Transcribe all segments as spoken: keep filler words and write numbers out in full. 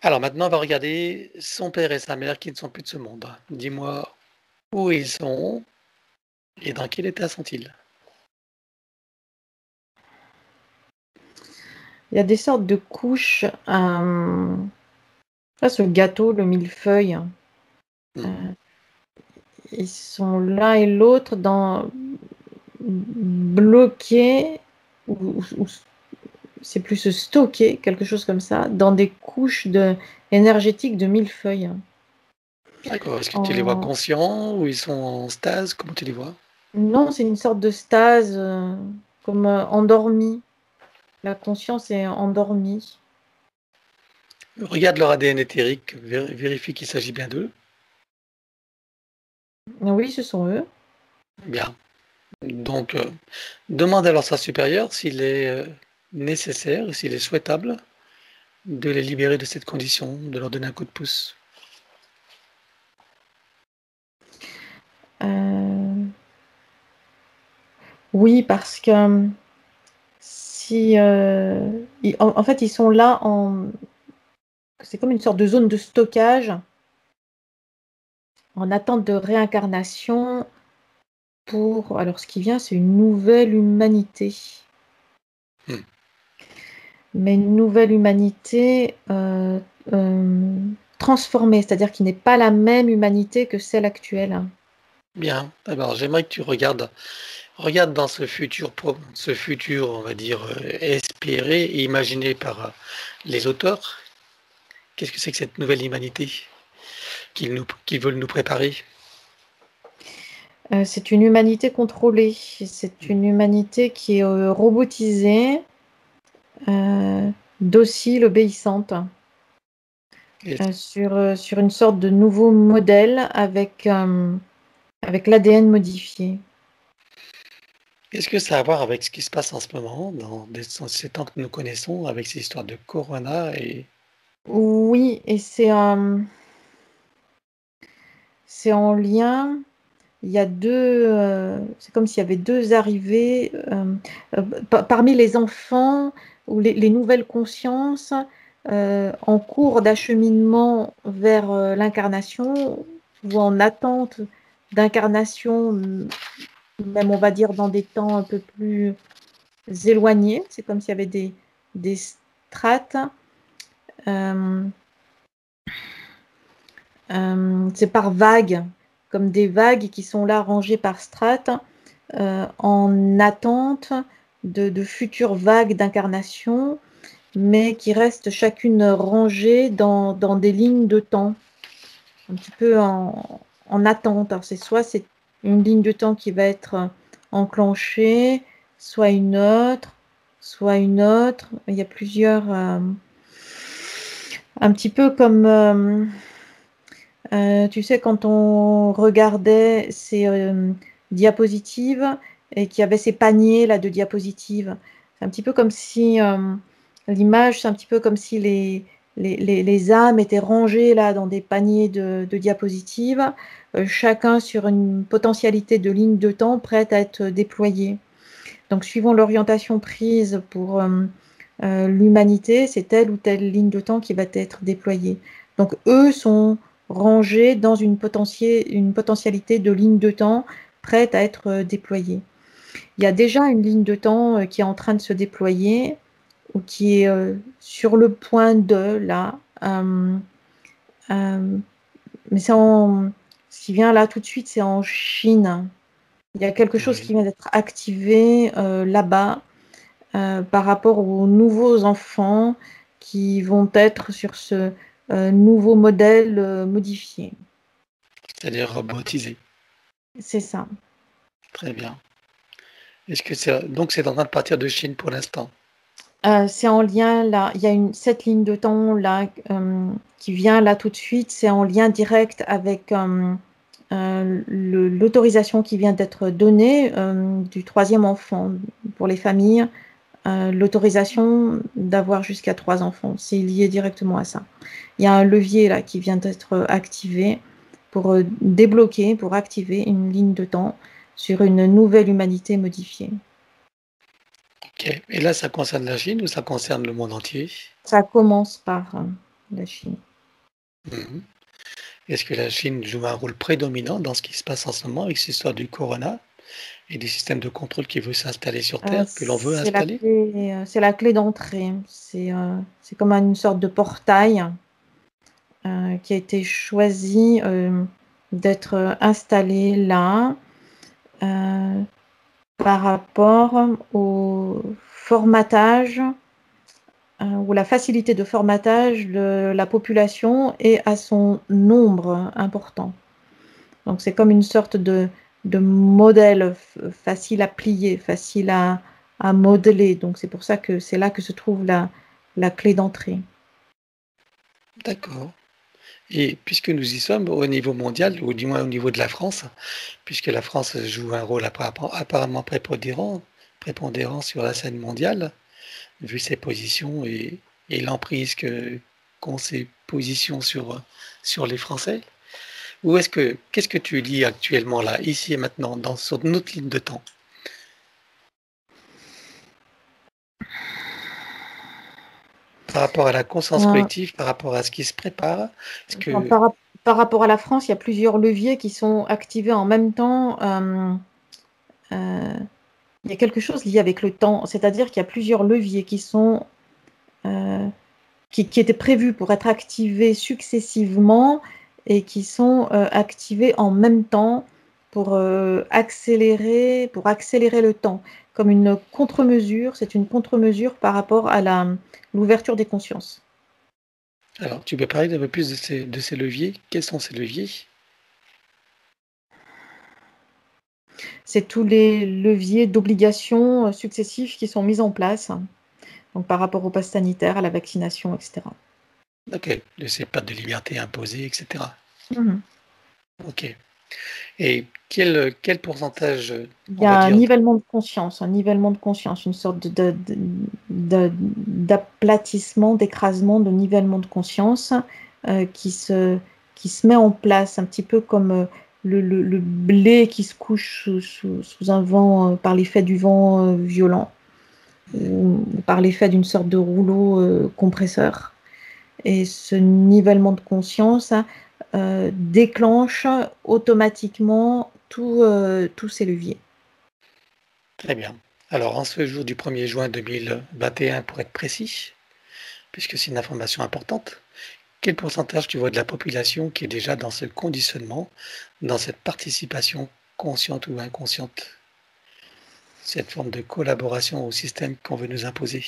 Alors maintenant, on va regarder son père et sa mère qui ne sont plus de ce monde. Dis-moi où ils sont et dans quel état sont-ils? Il y a des sortes de couches. Euh, là, ce gâteau, le millefeuille, euh, Mmh. ils sont l'un et l'autre dans bloqués, ou, ou- ou c'est plus stocké, quelque chose comme ça, dans des couches de, énergétiques de millefeuille. D'accord. Est-ce que tu les vois En- conscients ou ils sont en stase? Comment tu les vois? Non, c'est une sorte de stase, euh, comme euh, endormie. La conscience est endormie. Regarde leur A D N éthérique, vé vérifie qu'il s'agit bien d'eux. Oui, ce sont eux. Bien. Donc, heu, demande à leur soi supérieur s'il est, heu, nécessaire, s'il est souhaitable de les libérer de cette condition, de leur donner un coup de pouce. Euh, Oui, parce que si, euh, ils- en, en fait, ils sont là en, c'est comme une sorte de zone de stockage en attente de réincarnation pour, alors ce qui vient, c'est une nouvelle humanité. Mmh. Mais une nouvelle humanité euh, euh, transformée, c'est-à-dire qui n'est pas la même humanité que celle actuelle. Bien. Alors j'aimerais que tu regardes regarde dans ce futur pro ce futur, on va dire, heu, espéré et imaginé par, heu, les auteurs. Qu'est-ce que c'est que cette nouvelle humanité qu'ils nous qu'ils veulent nous préparer? Euh, c'est une humanité contrôlée, c'est Mmh. une humanité qui est euh, robotisée, euh, docile, obéissante. Et euh, sur, euh, sur une sorte de nouveau modèle avec, euh, avec l'A D N modifié. est-ce que ça a à voir avec ce qui se passe en ce moment dans des ces temps que nous connaissons avec ces histoires de corona et Oui, et c'est euh, c'est en lien. Il y a deux, euh, c'est comme s'il y avait deux arrivées euh, euh, pa- parmi les enfants ou les, les nouvelles consciences euh, en cours d'acheminement vers euh, l'incarnation ou en attente d'incarnation, même on va dire dans des temps un peu plus éloignés. C'est comme s'il y avait des, des strates. Euh, euh, c'est par vagues, comme des vagues qui sont là rangées par strates, euh, en attente de, de futures vagues d'incarnation, mais qui restent chacune rangée dans, dans des lignes de temps, un petit peu en, en attente. Alors c'est soit c'est une ligne de temps qui va être enclenchée, soit une autre, soit une autre. Il y a plusieurs, euh, un petit peu comme, euh, euh, tu sais, quand on regardait ces euh, diapositives et qu'il y avait ces paniers là de diapositives, c'est un petit peu comme si euh, l'image, c'est un petit peu comme si les, les, les, les âmes étaient rangées là dans des paniers de, de diapositives, euh, chacun sur une potentialité de ligne de temps prête à être déployée. Donc, suivant l'orientation prise pour euh, euh, l'humanité, c'est telle ou telle ligne de temps qui va être déployée. Donc, eux sont rangés dans une, potentié- une potentialité de ligne de temps prête à être euh, déployée. Il y a déjà une ligne de temps euh, qui est en train de se déployer ou qui est euh, sur le point de là. Euh, euh, mais c'est en, ce qui vient là tout de suite, c'est en Chine. Il y a quelque chose qui oui. vient d'être activé euh, là-bas euh, par rapport aux nouveaux enfants qui vont être sur ce euh, nouveau modèle euh, modifié. C'est-à-dire robotisés. C'est ça. Très bien. Est-ce que c'est donc c'est en train de partir de Chine pour l'instant? Euh, c'est en lien là, il y a une, cette ligne de temps là euh, qui vient là tout de suite, c'est en lien direct avec euh, euh, le- l'autorisation qui vient d'être donnée euh, du troisième enfant pour les familles, euh, l'autorisation d'avoir jusqu'à trois enfants. C'est lié directement à ça. Il y a un levier là qui vient d'être activé pour euh, débloquer, pour activer une ligne de temps sur une nouvelle humanité modifiée. OK et là, ça concerne la Chine ou ça concerne le monde entier? Ça commence par euh, la Chine. Mmh. Est-ce que la Chine joue un rôle prédominant dans ce qui se passe en ce moment avec cette histoire du corona et des systèmes de contrôle qui veulent s'installer sur Euh, Terre, que l'on veut c'est la installer? clé, euh, c'est la clé d'entrée. C'est euh, c'est comme une sorte de portail euh, qui a été choisi euh, d'être installé là euh, par rapport au formatage euh, ou la facilité de formatage de la population et à son nombre important. Donc c'est comme une sorte de, de modèle f- facile à plier, facile à, à modeler. Donc c'est pour ça que c'est là que se trouve la, la clé d'entrée. D'accord. Et puisque nous y sommes au niveau mondial, ou du moins au niveau de la France, puisque la France joue un rôle apparemment apparemment prépondérant, prépondérant sur la scène mondiale, vu ses positions et, et l'emprise que qu'ont ces positions sur, sur les Français. Où est-ce que qu'est-ce que tu lis actuellement là, ici et maintenant, dans sur notre ligne de temps, par rapport à la conscience Euh, collective, par rapport à ce qui se prépare? Est-ce enfin, que par, rap- par rapport à la France, il y a plusieurs leviers qui sont activés en même temps. Euh, euh, il y a quelque chose lié avec le temps, c'est-à-dire qu'il y a plusieurs leviers qui sont euh, qui, qui étaient prévus pour être activés successivement et qui sont euh, activés en même temps pour euh, accélérer, pour accélérer le temps, comme une contre-mesure. C'est une contre-mesure par rapport à la, l'ouverture des consciences. alors tu peux parler un peu plus de ces de ces leviers? Quels sont ces leviers? C'est tous les leviers d'obligation euh, successifs qui sont mis en place, donc par rapport au pass sanitaire, à la vaccination, et cetera. OK, de ces pertes de liberté imposées et cetera. Mhm. OK, et quel, quel pourcentage, Il y on a va un dire, nivellement de conscience, un nivellement de conscience, une sorte de, de- de- de- d'aplatissement, d'écrasement, de nivellement de conscience euh, qui se, qui se met en place, un petit peu comme euh, le, le- le blé qui se couche sous, sous- sous un vent, euh, par l'effet du vent euh, violent, ou par l'effet d'une sorte de rouleau euh, compresseur. Et ce nivellement de conscience euh, déclenche automatiquement tout, euh, tous ces leviers. très bien. Alors en ce jour du premier juin deux mille vingt et un pour être précis, puisque c'est une information importante, quel pourcentage tu vois de la population qui est déjà dans ce conditionnement, dans cette participation consciente ou inconsciente, cette forme de collaboration au système qu'on veut nous imposer?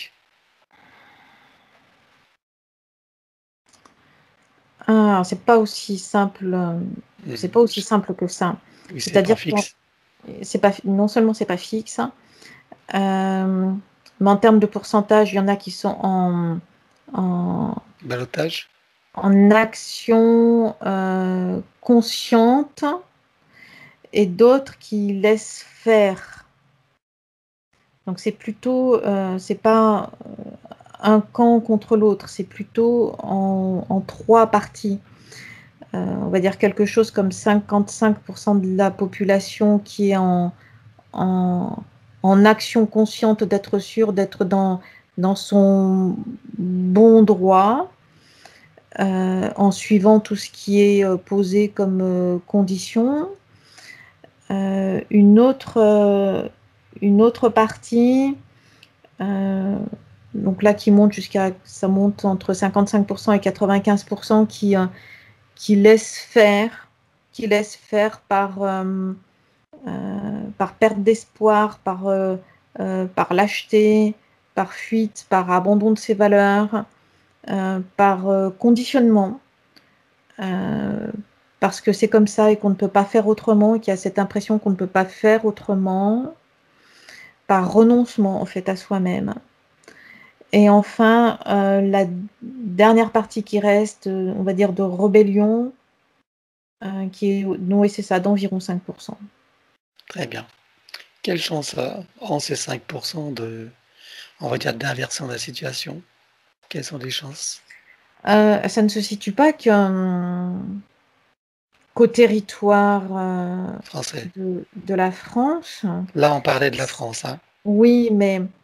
Ah, c'est pas aussi simple, euh, c'est pas Mmh, aussi je simple que ça. oui, c'est pas C'est-à-dire que fixe. c'est pas, non seulement c'est pas fixe, euh, mais en termes de pourcentage, il y en a qui sont en, en, Ballottage? en action euh, consciente et d'autres qui laissent faire. Donc c'est plutôt, euh, c'est pas un camp contre l'autre, c'est plutôt en, en trois parties. Euh, on va dire quelque chose comme cinquante-cinq pour cent de la population qui est en, en, en action consciente d'être sûr d'être dans, dans son bon droit, euh, en suivant tout ce qui est euh, posé comme euh, condition. Euh, une autre, euh, une autre partie, euh, donc là qui monte jusqu'à, ça monte entre cinquante-cinq pour cent et quatre-vingt-quinze pour cent qui, euh, qui laisse faire, qui laisse faire par, euh, euh, par perte d'espoir, par, euh, euh, par lâcheté, par fuite, par abandon de ses valeurs, euh, par euh, conditionnement, euh, parce que c'est comme ça et qu'on ne peut pas faire autrement, et qu'il y a cette impression qu'on ne peut pas faire autrement, par renoncement en fait à soi-même. Et enfin, euh, la dernière partie qui reste, euh, on va dire de rébellion, euh, qui est, non, et c'est ça, d'environ cinq pour cent. Très bien. Quelle chance a ont ces cinq pour cent de, on va dire, d'inversion de la situation? Quelles sont les chances? Euh, ça ne se situe pas qu'un qu'au territoire euh, Français. de, de la France. Là, on parlait de la France, hein? Oui, mais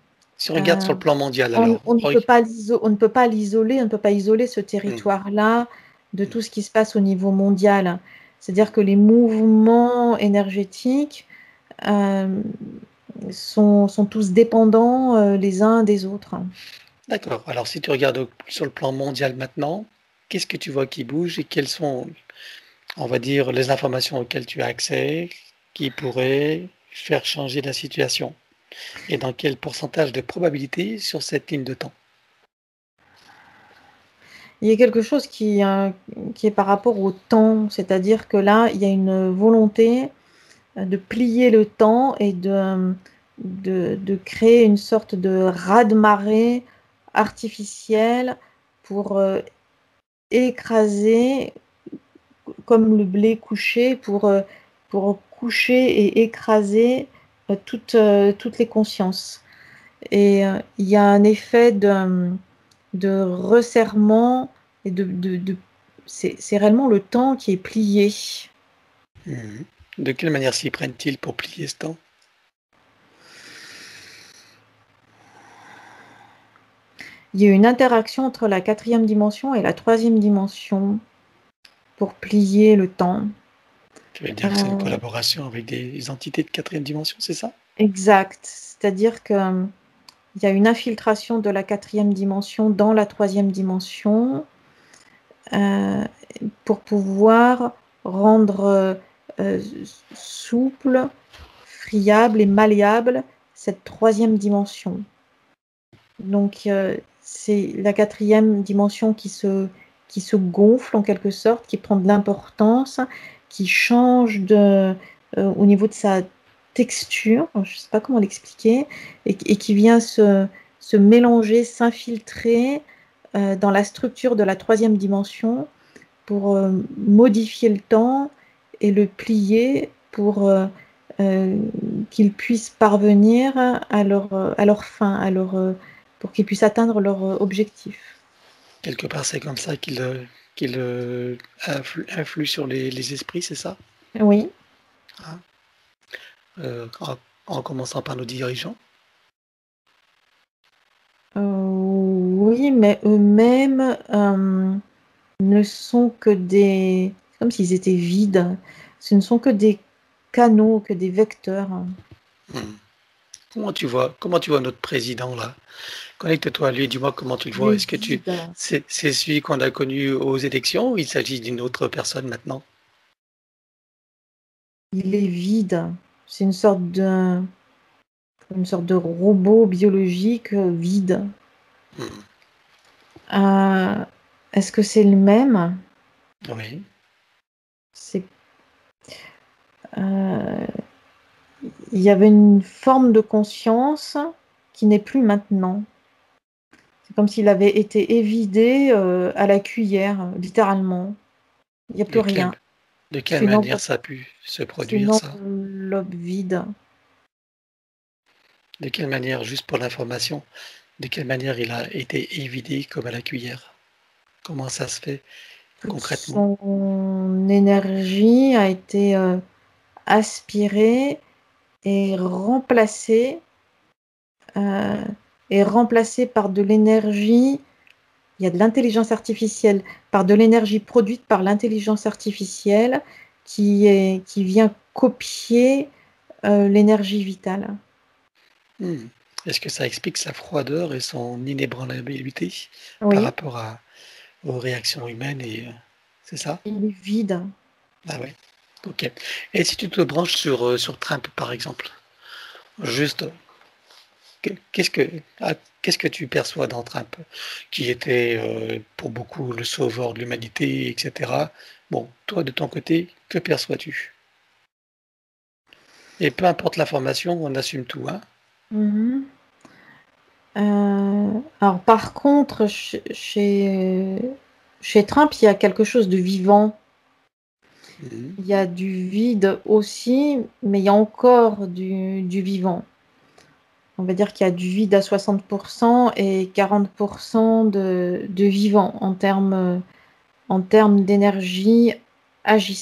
Si on regarde sur Euh, le plan mondial, on, alors, on ne peut reg- pas l'iso- on ne peut pas l'isoler, on ne peut pas isoler ce Hmm, territoire-là de hmm. tout ce qui se passe au niveau mondial. C'est-à-dire que les mouvements énergétiques euh, sont, sont tous dépendants euh, les uns des autres. D'accord. Alors, si tu regardes au- sur le plan mondial maintenant, qu'est-ce que tu vois qui bouge et quelles sont, on va dire, les informations auxquelles tu as accès qui pourraient faire changer la situation? Et dans quel pourcentage de probabilité sur cette ligne de temps? Il y a quelque chose qui, euh, qui est par rapport au temps, c'est-à-dire que là, il y a une volonté euh, de plier le temps et de, de, de créer une sorte de raz-de-marée artificiel pour euh, écraser, comme le blé couché, pour, euh, pour coucher et écraser euh, toutes, euh, toutes les consciences. Et euh, il y a un effet de, de resserrement et de, de, de- c'est, c'est réellement le temps qui est plié. Mhm. De quelle manière s'y prennent-ils pour plier ce temps? Il y a une interaction entre la quatrième dimension et la troisième dimension pour plier le temps. Tu veux dire que c'est une Euh, collaboration avec des entités de quatrième dimension, c'est ça? exact. C'est-à-dire que euh, il y a une infiltration de la quatrième dimension dans la troisième dimension euh, pour pouvoir rendre euh, euh, souple, friable et malléable cette troisième dimension. Donc, euh, c'est la quatrième dimension qui se, qui se gonfle en quelque sorte, qui prend de l'importance, qui change de, euh, au niveau de sa texture, je ne sais pas comment l'expliquer, et, et qui vient se, se mélanger, s'infiltrer euh, dans la structure de la troisième dimension pour euh, modifier le temps et le plier pour euh, euh, qu'ils puissent parvenir à leur, euh, à leur fin, à leur, euh, pour qu'ils puissent atteindre leur euh, objectif. Quelque part, c'est comme ça qu'il euh, qu'il euh, influe, influe sur les, les esprits, c'est ça? Oui, Hein. Euh, en, en commençant par nos dirigeants. euh, oui, mais eux-mêmes euh, ne sont que des, c'est comme s'ils étaient vides. Ce ne sont que des canaux, que des vecteurs. Hmm. Comment tu vois, comment tu vois notre président là? Connecte-toi à lui, dis-moi comment tu le Il vois. est Est-ce que tu vide. c'est c'est celui qu'on a connu aux élections ou il s'agit d'une autre personne maintenant? Il est vide. C'est une sorte de, une sorte de robot biologique euh, vide. Hmm. Euh, est-ce que c'est le même? Oui. C'est, euh, il y avait une forme de conscience qui n'est plus maintenant. C'est comme s'il avait été évidé euh, à la cuillère, littéralement. Il n'y a plus De quelle, rien. de quelle C'est une, manière enveloppe, ça a pu se c'est une produire ça? enveloppe vide. De quelle manière, juste pour l'information, de quelle manière il a été évidé comme à la cuillère? Comment ça se fait Toute concrètement? son énergie a été euh, aspirée et remplacée, euh, et remplacée par de l'énergie. Il y a de l'intelligence artificielle, par de l'énergie produite par l'intelligence artificielle qui, est, qui vient copier euh, l'énergie vitale. Hmm. Est-ce que ça explique sa froideur et son inébranlabilité par Oui, rapport à, aux réactions humaines et euh, c'est ça? il est vide. Ah ouais. Ok. Et si tu te branches sur, euh, sur Trump, par exemple, juste, que- qu'est-ce que, ah, qu'est-ce que tu perçois dans Trump, qui était euh, pour beaucoup le sauveur de l'humanité, et cetera. Bon, toi, de ton côté, que perçois-tu? Et peu importe l'information, on assume tout, hein? Mhm. Euh, alors par contre, ch- chez, chez Trump, il y a quelque chose de vivant. Mhm. Il y a du vide aussi, mais il y a encore du, du vivant. On va dire qu'il y a du vide à soixante pour cent et quarante pour cent de, de vivant en termes, en termes d'énergie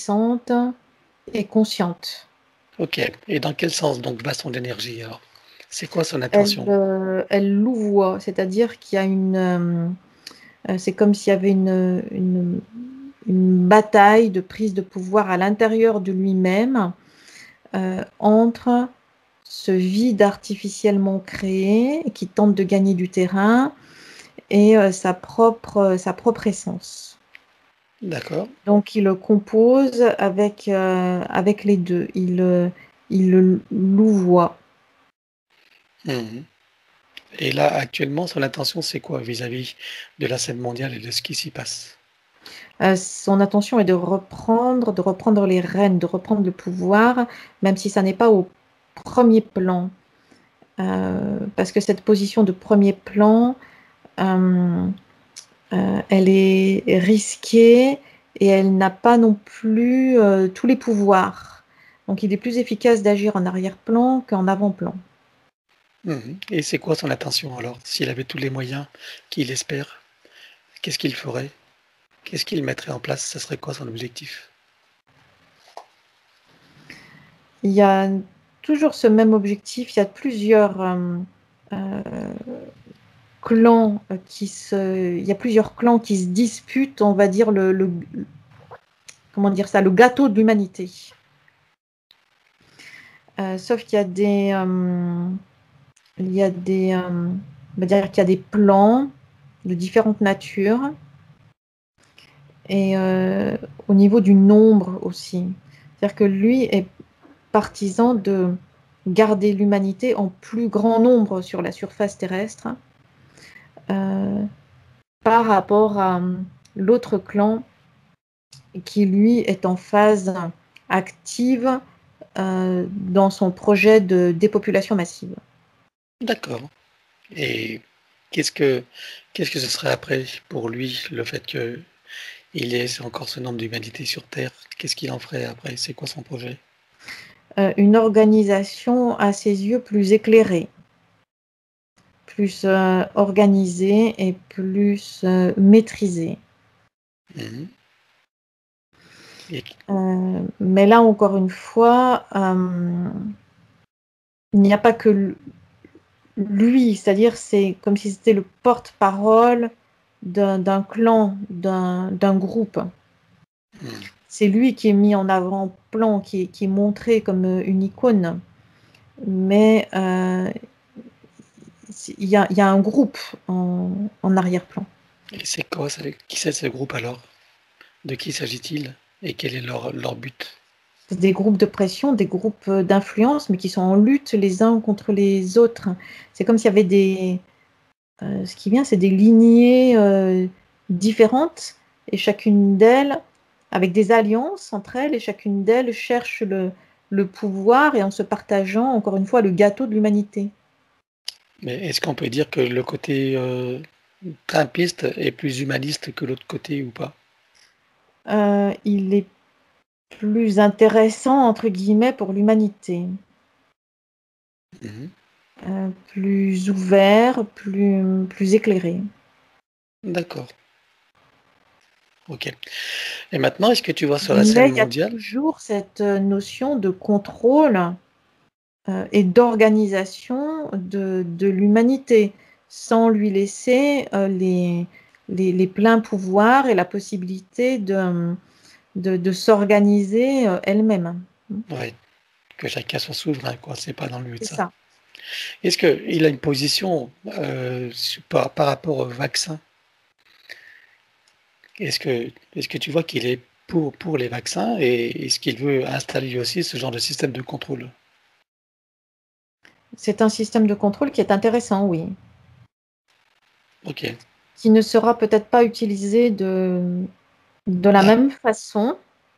agissante et consciente. Ok. Et dans quel sens donc va son énergie alors? C'est quoi son Elle, intention? euh, elle louvoie, c'est-à-dire qu'il y a une, euh, euh, c'est comme s'il y avait une, une, une bataille de prise de pouvoir à l'intérieur de lui-même euh, entre ce vide artificiellement créé qui tente de gagner du terrain et euh, sa propre, euh, sa propre essence. D'accord. Donc il le compose avec, euh, avec les deux. Il, euh, il le louvoie. Mhm. Et là, actuellement, son intention, c'est quoi vis-à-vis de la scène mondiale et de ce qui s'y passe? Euh, son intention est de reprendre, de reprendre les rênes, de reprendre le pouvoir, même si ça n'est pas au premier plan. Euh, parce que cette position de premier plan, euh, euh, elle est risquée et elle n'a pas non plus euh, tous les pouvoirs. Donc il est plus efficace d'agir en arrière-plan qu'en avant-plan. Mhm. Et c'est quoi son intention alors? S'il avait tous les moyens qu'il espère, qu'est-ce qu'il ferait? Qu'est-ce qu'il mettrait en place? Ça serait quoi son objectif? Il y a toujours ce même objectif. Il y a plusieurs euh, euh, clans euh, qui se, il y a plusieurs clans qui se disputent, on va dire le, le comment dire ça, le gâteau de l'humanité. Euh, sauf qu'il y a des, euh, il y a des, euh, on va dire qu'il y a des plans de différentes natures et euh, au niveau du nombre aussi. C'est-à-dire que lui est partisan de garder l'humanité en plus grand nombre sur la surface terrestre euh, par rapport à euh, l'autre clan qui, lui, est en phase active euh, dans son projet de dépopulation massive. D'accord. Et qu'est-ce que qu'est-ce que ce serait après pour lui, le fait qu'il ait encore ce nombre d'humanité sur Terre? Qu'est-ce qu'il en ferait après? C'est quoi son projet? Euh, une organisation à ses yeux plus éclairée, plus euh, organisée et plus euh, maîtrisée. Mhm. Et Euh, mais là, encore une fois, euh, il n'y a pas que lui, c'est-à-dire c'est comme si c'était le porte-parole d'un d'un clan, d'un d'un groupe. mhm. C'est lui qui est mis en avant-plan, qui est, qui est montré comme euh, une icône. Mais euh, il y a, il y a un groupe en, en arrière-plan. Et c'est quoi ça? Qui c'est ce groupe alors? De qui s'agit-il? Et quel est leur, leur but? C'est des groupes de pression, des groupes euh, d'influence, mais qui sont en lutte les uns contre les autres. C'est comme s'il y avait des... euh, ce qui vient, c'est des lignées euh, différentes, et chacune d'elles, avec des alliances entre elles, et chacune d'elles cherche le, le pouvoir, et en se partageant, encore une fois, le gâteau de l'humanité. Mais est-ce qu'on peut dire que le côté euh, trumpiste est plus humaniste que l'autre côté ou pas? Euh, il est plus intéressant, entre guillemets, pour l'humanité. Mhm. Euh, plus ouvert, plus, plus éclairé. D'accord. Ok. Et maintenant, est-ce que tu vois sur la scène Mais il y a mondiale? toujours cette euh, notion de contrôle euh, et d'organisation de, de l'humanité, sans lui laisser euh, les, les, les pleins pouvoirs et la possibilité de, de, de s'organiser euh, elle-même. Ouais, que chacun soit souverain, quoi. C'est pas dans le but C'est ça. ça. Est-ce qu'il a une position euh, sur- par, par rapport au vaccin? Est-ce que, est-ce que tu vois qu'il est pour, pour les vaccins et est-ce qu'il veut installer lui aussi ce genre de système de contrôle? C'est un système de contrôle qui est intéressant, oui, Ok. qui ne sera peut-être pas utilisé de, de la Ah, même façon,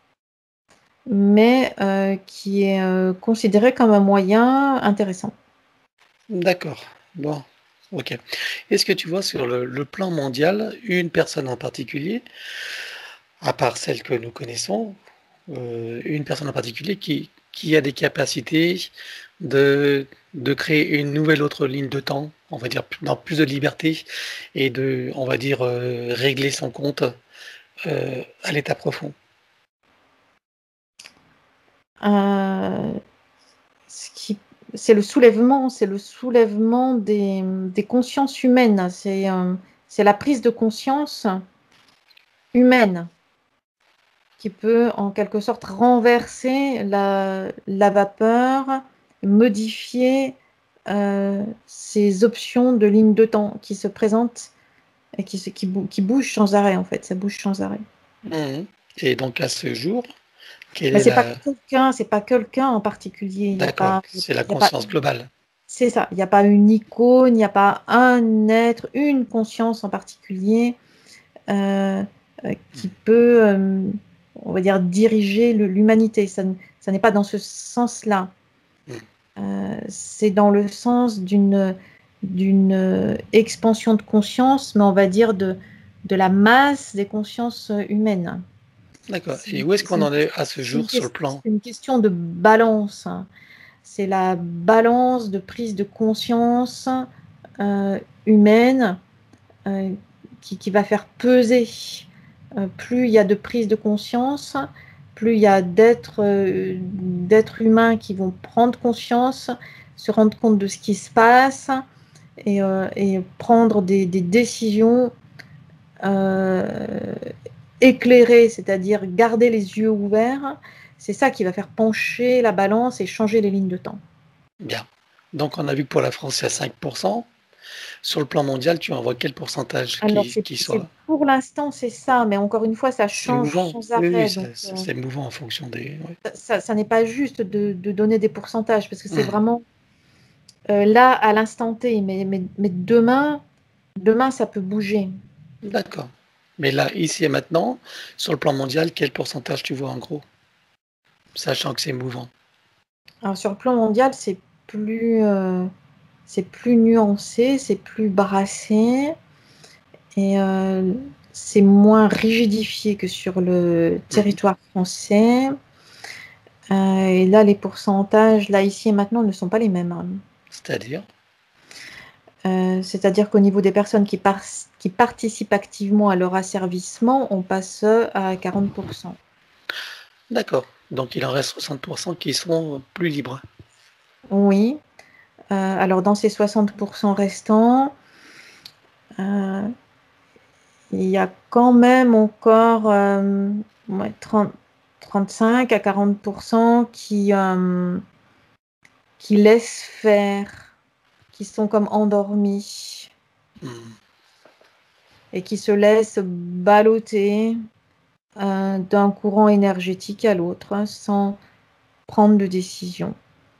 mais euh, qui est euh, considéré comme un moyen intéressant. d'accord. Bon. Ok. Est-ce que tu vois sur le, le plan mondial une personne en particulier, à part celle que nous connaissons, euh, une personne en particulier qui, qui a des capacités de, de créer une nouvelle autre ligne de temps, on va dire dans plus de liberté et de, on va dire, euh, régler son compte euh, à l'état profond. Euh, ce qui c'est le soulèvement, c'est le soulèvement des, des consciences humaines. C'est euh, c'est la prise de conscience humaine qui peut en quelque sorte renverser la, la vapeur, modifier euh, ces options de ligne de temps qui se présentent et qui, se- qui, bou- qui bougent sans arrêt en fait, ça bouge sans arrêt. Mhm. Et donc à ce jour, quelle Mais est c'est pas la... quelqu'un, c'est pas quelqu'un en particulier. Il n'y a D'accord, pas, il c'est la y a pas, conscience globale. c'est ça. Il n'y a pas une icône, il n'y a pas un être, une conscience en particulier euh, euh, qui peut, euh, on va dire, diriger le- l'humanité. Ça, n- ça n'est pas dans ce sens-là. Mhm. Euh, c'est dans le sens d'une d'une euh, expansion de conscience, mais on va dire de, de la masse des consciences humaines. D'accord. C'est Et où est-ce c'est qu'on une, en est à ce c'est une jour sur le ques- plan? c'est une question de balance, hein. C'est la balance de prise de conscience euh, humaine euh, qui, qui va faire peser. Euh, plus il y a de prise de conscience, plus il y a d'êtres euh, d'êtres humains qui vont prendre conscience, se rendre compte de ce qui se passe et, euh, et prendre des, des décisions euh, éclairées, c'est-à-dire garder les yeux ouverts. C'est ça qui va faire pencher la balance et changer les lignes de temps. Bien. Donc on a vu que pour la France, c'est à cinq pour cent. Sur le plan mondial, tu envoies quel pourcentage Alors, qui, c'est, qui c'est, soit... pour l'instant, c'est ça, mais encore une fois, ça C'est change mouvant. sans Oui, oui, arrêt. Donc, c'est c'est- euh, c'est mouvant en fonction des... ouais. ça, ça n'est pas juste de, de donner des pourcentages, parce que c'est Mhm. vraiment euh, là, à l'instant T. Mais, mais, mais demain, demain, ça peut bouger. D'accord. Mais là, ici et maintenant, sur le plan mondial, quel pourcentage tu vois en gros? Sachant que c'est mouvant. Alors, sur le plan mondial, c'est plus, euh, c'est plus nuancé, c'est plus brassé, et euh, c'est moins rigidifié que sur le Mhm. territoire français. Euh, et là, les pourcentages, là, ici et maintenant, ne sont pas les mêmes, hein. C'est-à-dire? Euh, c'est-à-dire qu'au niveau des personnes qui, par- qui participent activement à leur asservissement, on passe à quarante pour cent. D'accord. Donc il en reste soixante pour cent qui sont plus libres. Oui. Euh, alors, dans ces soixante pour cent restants, euh, il y a quand même encore euh, ouais, trente, trente-cinq à quarante pour cent qui, euh, qui laissent faire, qui sont comme endormis Mhm. et qui se laissent balloter euh, d'un courant énergétique à l'autre, hein, sans prendre de décision.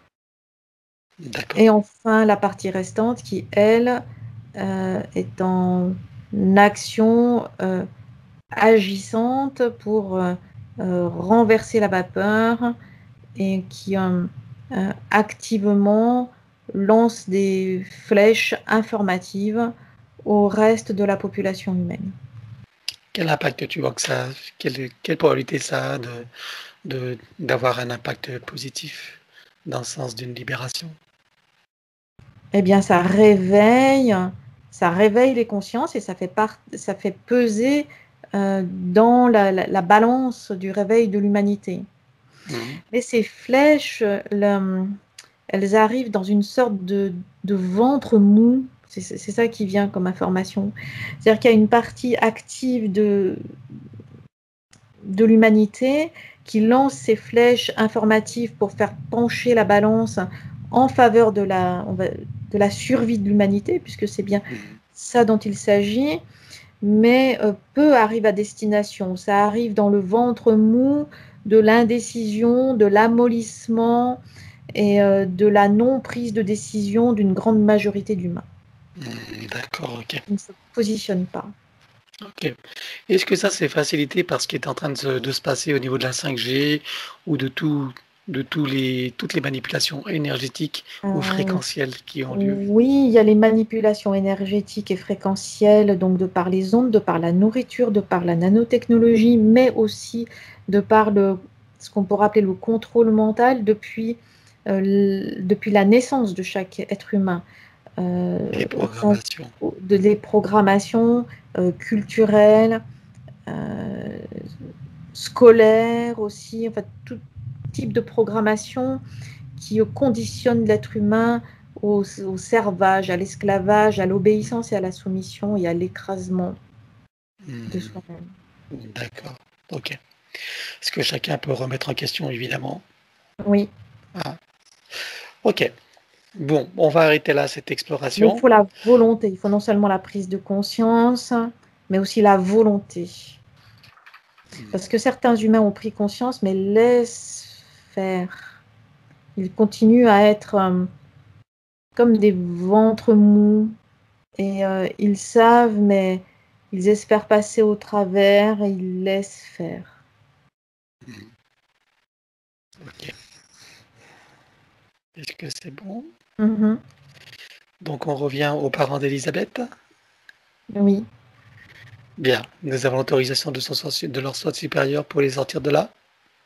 D'accord. Et enfin, la partie restante qui, elle, euh, est en action euh, agissante pour euh, euh, renverser la vapeur et qui euh, euh, activement lance des flèches informatives au reste de la population humaine. Quel impact tu vois que ça... Quelle, quelle probabilité ça a de, de, d'avoir un impact positif dans le sens d'une libération? Eh bien, ça réveille, ça réveille les consciences et ça fait, part, ça fait peser euh, dans la, la, la balance du réveil de l'humanité. Mhm. Mais ces flèches, le, elles arrivent dans une sorte de, de ventre mou. C'est c'est ça qui vient comme information. C'est-à-dire qu'il y a une partie active de, de l'humanité qui lance ces flèches informatives pour faire pencher la balance en faveur de la, on va, de la survie de l'humanité, puisque c'est bien Mhm. ça dont il s'agit, mais euh, peu arrive à destination. Ça arrive dans le ventre mou de l'indécision, de l'amollissement et euh, de la non-prise de décision d'une grande majorité d'humains. Mhm. D'accord, ok. Ils ne se positionnent pas. Ok. Est-ce que ça c'est facilité par ce qui est en train de se, de se passer au niveau de la cinq G ou de tout, de tous les, toutes les manipulations énergétiques ou Euh, fréquentielles qui ont lieu? Oui, il y a les manipulations énergétiques et fréquentielles, donc de par les ondes, de par la nourriture, de par la nanotechnologie, mais aussi de par le, ce qu'on pourrait appeler le contrôle mental depuis, euh, l- depuis la naissance de chaque être humain, euh, Les au sens programmations. de des programmations euh, culturelles, euh, scolaires aussi, en fait, tout type de programmation qui conditionne l'être humain au, au servage, à l'esclavage, à l'obéissance et à la soumission et à l'écrasement de Hmm, soi-même. d'accord, ok. Ce que chacun peut remettre en question, évidemment. Oui, Ah, ok. Bon, on va arrêter là cette mais il exploration. faut la volonté. Il faut non seulement la prise de conscience, mais aussi la volonté. Parce que certains humains ont pris conscience, mais laissent faire. Ils continuent à être euh, comme des ventres mous. Et euh, ils savent, mais ils espèrent passer au travers et ils laissent faire. Hmm, ok. Est-ce que c'est bon? Mhm. Donc on revient aux parents d'Elisabeth. Oui. Bien, nous avons l'autorisation de, son soi- de leur soi supérieur pour les sortir de là.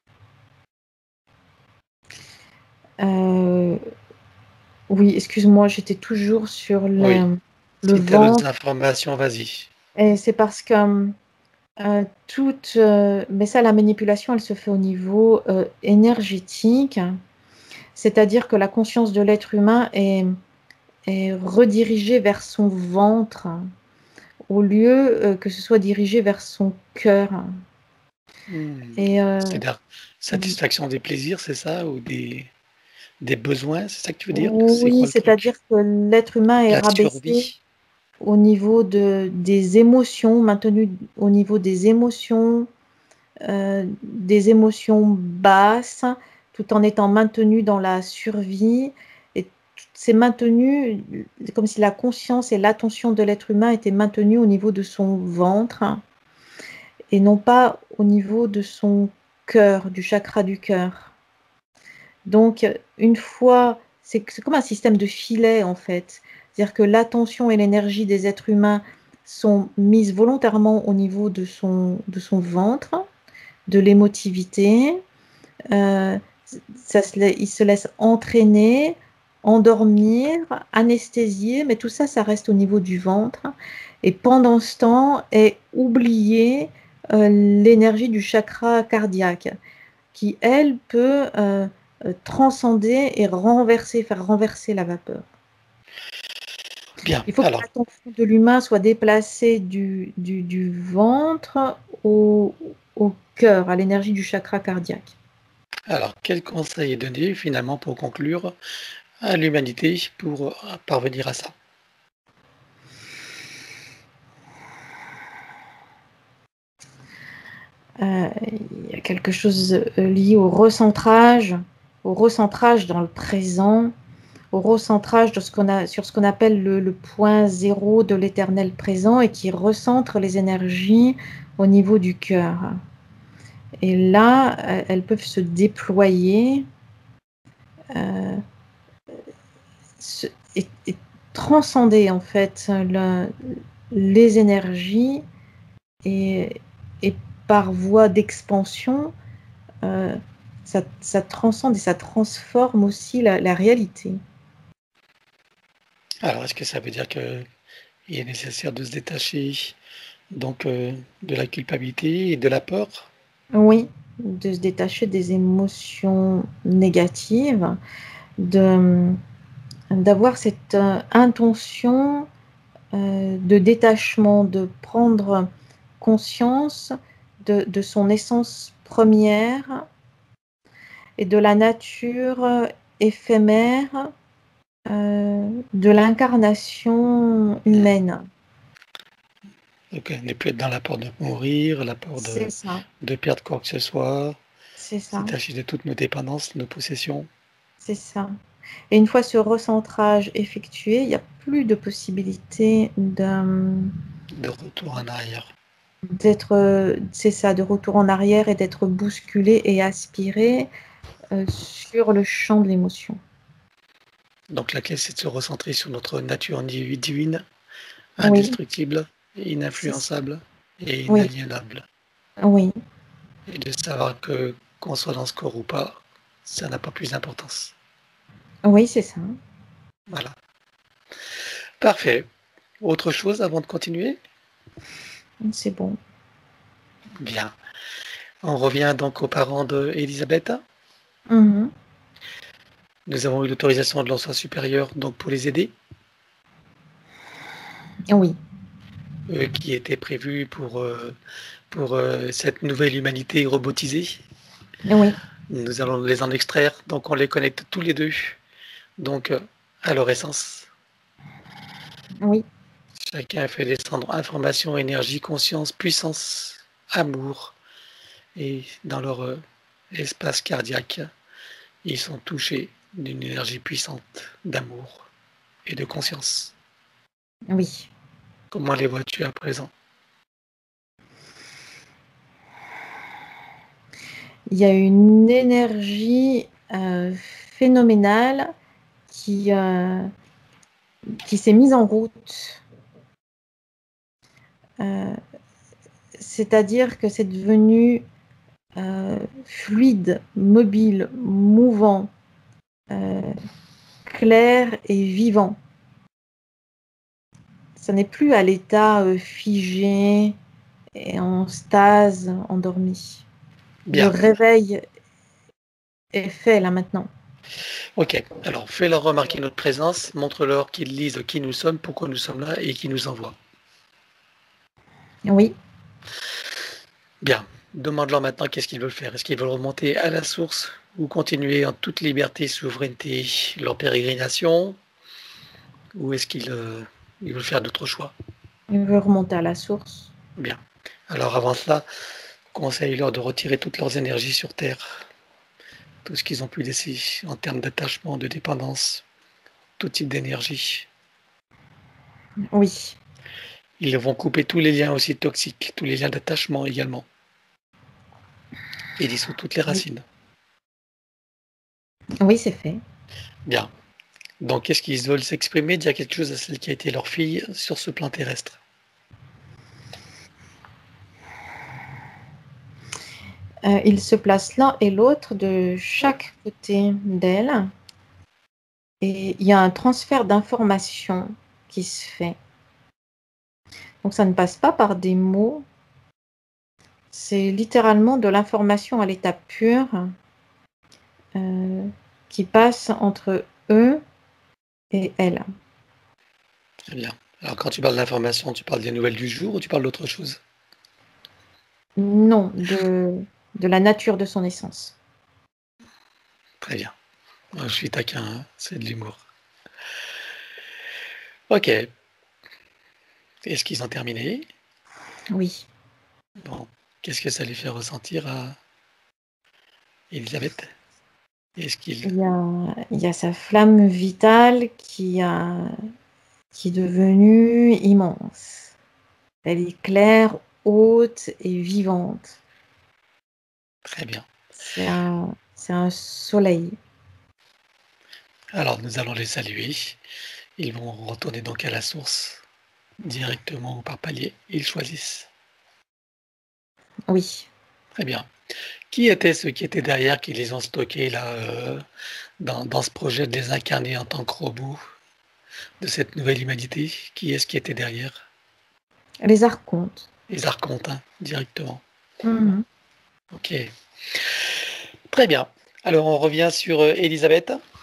Euh, oui, excuse-moi, j'étais toujours sur Oui, le, le si tu as d'autres ventre. informations, vas-y. Et c'est parce que euh, toute... euh, mais ça, la manipulation, elle se fait au niveau euh, énergétique. C'est-à-dire que la conscience de l'être humain est, est redirigée vers son ventre au lieu euh, que ce soit dirigé vers son cœur. Hmm, Et euh, c'est-à-dire satisfaction des plaisirs, c'est ça? Ou des, des besoins, c'est ça que tu veux dire? C'est oui, quoi le c'est-à-dire truc? que l'être humain est La rabaissé survie? au niveau de, des émotions, maintenu au niveau des émotions, euh, des émotions basses, tout en étant maintenu dans la survie. Et c'est maintenu, c'est comme si la conscience et l'attention de l'être humain étaient maintenues au niveau de son ventre et non pas au niveau de son cœur, du chakra du cœur. Donc, une fois, c'est c'est comme un système de filet en fait. C'est-à-dire que l'attention et l'énergie des êtres humains sont mises volontairement au niveau de son, de son ventre, de l'émotivité. Euh, ça se, la- il se laisse entraîner, endormir, anesthésier, mais tout ça, ça reste au niveau du ventre. Et pendant ce temps est oubliée euh, l'énergie du chakra cardiaque qui, elle, peut euh, euh, transcender et renverser, faire renverser la vapeur. Bien, Il faut que alors, l'attention de l'humain soit déplacée du, du, du ventre au, au cœur, à l'énergie du chakra cardiaque. alors, quel conseil est donné finalement pour conclure à l'humanité pour euh, parvenir à ça? Euh, il y a quelque chose euh, lié au recentrage, au recentrage dans le présent, au recentrage de ce qu'on a, sur ce qu'on appelle le, le point zéro de l'éternel présent et qui recentre les énergies au niveau du cœur. Et là, euh, elles peuvent se déployer euh, se, et, et, transcender en fait le, les énergies et, et par voie d'expansion, euh, ça, ça transcende et ça transforme aussi la, la réalité. Alors, est-ce que ça veut dire qu'il est nécessaire de se détacher donc euh, de la culpabilité et de la peur? Oui, de se détacher des émotions négatives, de, d'avoir cette euh, intention euh, de détachement, de prendre conscience de, de son essence première et de la nature éphémère euh, de l'incarnation Hmm. humaine. Donc, ne plus être dans la peur de mourir, la peur de, C'est ça, de perdre quoi que ce soit, c'est se ça, détacher de toutes nos dépendances, nos possessions, c'est ça. Et une fois ce recentrage effectué, il n'y a plus de possibilité de, de retour en arrière. d'être, c'est ça, de retour en arrière et d'être bousculé et aspiré euh, sur le champ de l'émotion. Donc la clé, c'est de se recentrer sur notre nature divine, Oui, indestructible, c'est- ininfluençable et oui, inaliénable. oui, Et de savoir que qu'on soit dans ce corps ou pas, ça n'a pas plus d'importance. oui, c'est ça. Voilà. Parfait. Autre chose avant de continuer? C'est bon. Bien. On revient donc aux parents d'Elisabeth. Mhm. Nous avons eu l'autorisation de l'Ancien supérieur donc pour les aider, Oui, euh, qui était prévu pour, euh, pour euh, cette nouvelle humanité robotisée. oui, Nous allons les en extraire, donc on les connecte tous les deux, donc euh, à leur essence. oui, Chacun fait descendre information, énergie, conscience, puissance, amour, et dans leur euh, espace cardiaque, ils sont touchés d'une énergie puissante d'amour et de conscience. oui. Comment les vois-tu à présent? Il y a une énergie euh, phénoménale qui, euh, qui s'est mise en route. Euh, c'est-à-dire que c'est devenu euh, fluide, mobile, mouvant, euh, clair et vivant. Ça n'est plus à l'état euh, figé et en stase, endormi. Le Bien, réveil est fait là maintenant. ok. Alors fais-leur remarquer notre présence, montre-leur qu'ils lisent qui nous sommes, pourquoi nous sommes là et qui nous envoie. Oui, Bien, demande-leur maintenant qu'est-ce qu'ils veulent faire. Est-ce qu'ils veulent remonter à la source ou continuer en toute liberté, souveraineté leur pérégrination, ou est-ce qu'ils euh, ils veulent faire d'autres choix? il veut remonter à la source. Bien. Alors avant cela, conseille-leur de retirer toutes leurs énergies sur Terre, tout ce qu'ils ont pu laisser en termes d'attachement, de dépendance, tout type d'énergie. Oui, Ils vont couper tous les liens aussi toxiques, tous les liens d'attachement également, et dissoudre toutes les oui, racines. oui, c'est fait. Bien. Donc, est-ce qu'ils veulent s'exprimer, dire quelque chose à celle qui a été leur fille sur ce plan terrestre? Euh, ils se placent l'un et l'autre de chaque côté d'elle et il y a un transfert d'informations qui se fait. Donc ça ne passe pas par des mots, c'est littéralement de l'information à l'état pur euh, qui passe entre eux et elle. Très bien. Alors, quand tu parles d'information, tu parles des nouvelles du jour ou tu parles d'autre chose? Non, de, de la nature de son essence. Très bien. Moi, je suis taquin, hein, c'est de l'humour. Ok. Est-ce qu'ils ont terminé? Oui. Bon. Qu'est-ce que ça lui fait ressentir à Elisabeth? Est-ce qu'il... Il y a, il y a sa flamme vitale qui, a, qui est devenue immense. Elle est claire, haute et vivante. Très bien. C'est un, c'est un soleil. Alors, nous allons les saluer. Ils vont retourner donc à la source, directement ou par palier. Ils choisissent. Oui. Très bien. Qui étaient ceux qui étaient derrière, qui les ont stockés là, euh, dans, dans ce projet de les incarner en tant que robots de cette nouvelle humanité? Qui est-ce qui était derrière? Les archontes. Les archontes, hein, directement. Mhm. Ok. Très bien. Alors, on revient sur euh, Elisabeth.